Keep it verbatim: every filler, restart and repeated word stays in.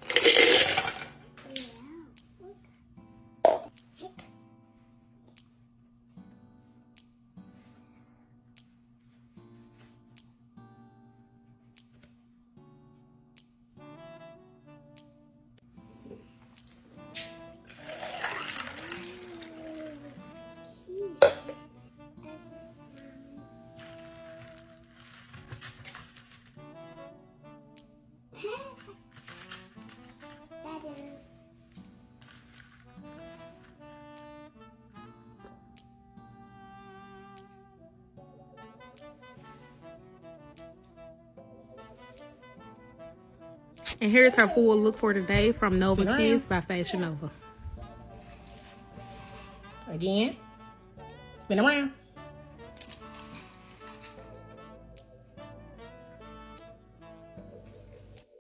And here's her full look for today from Nova Kids by Fashion Nova. Again, spin around.